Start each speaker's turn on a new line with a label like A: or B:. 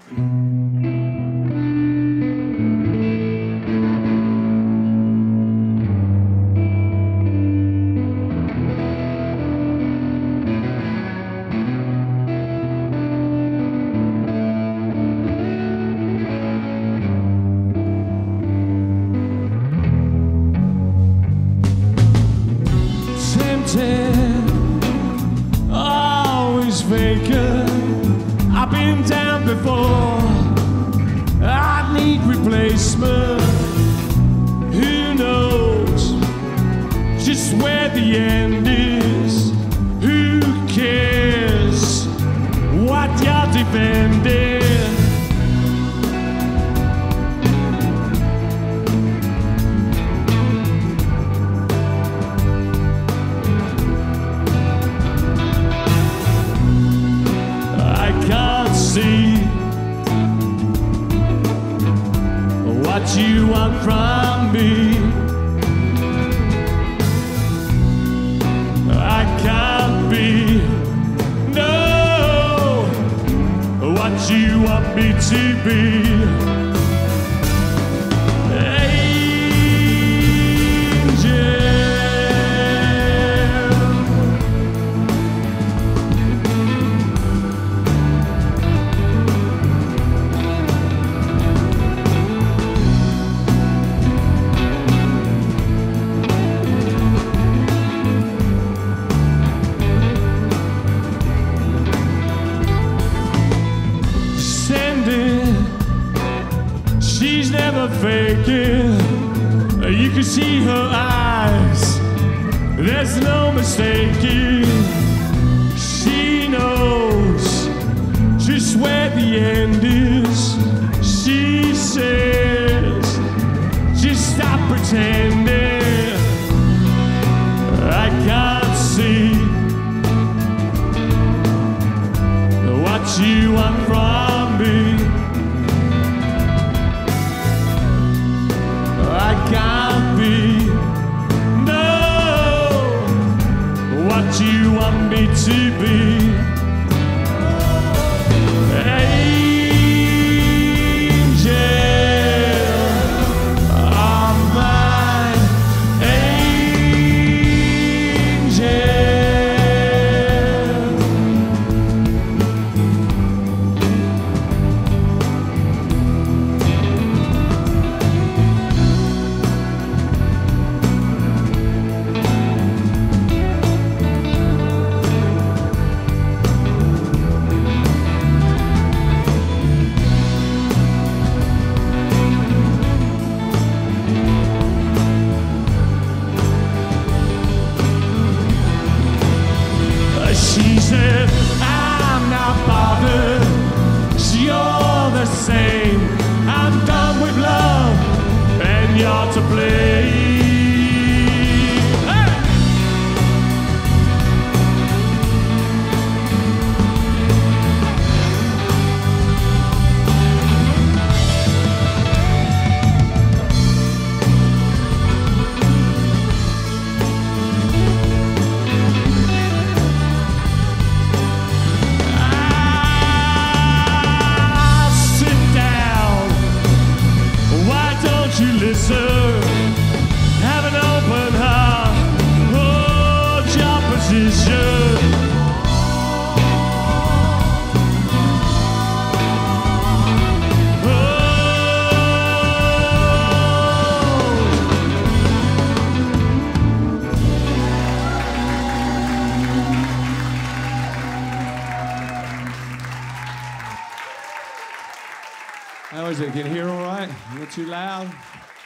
A: Always vacant. I've been down before. I need replacement. Who knows just where the end is? Who cares what you're defending? What you want from me, I can't be. No, what you want me to be. She's never faking. You can see her eyes. There's no mistaking. She knows just where the end is. She says, just stop pretending. I can't see what you want from me. I can't be. No, what you want me to be. She said, I'm not bothered, 'cause you're the same. I'm done with love, and you're to blame. Listen, have an open heart, hold your position. How is it? Can you hear all right? A little too loud?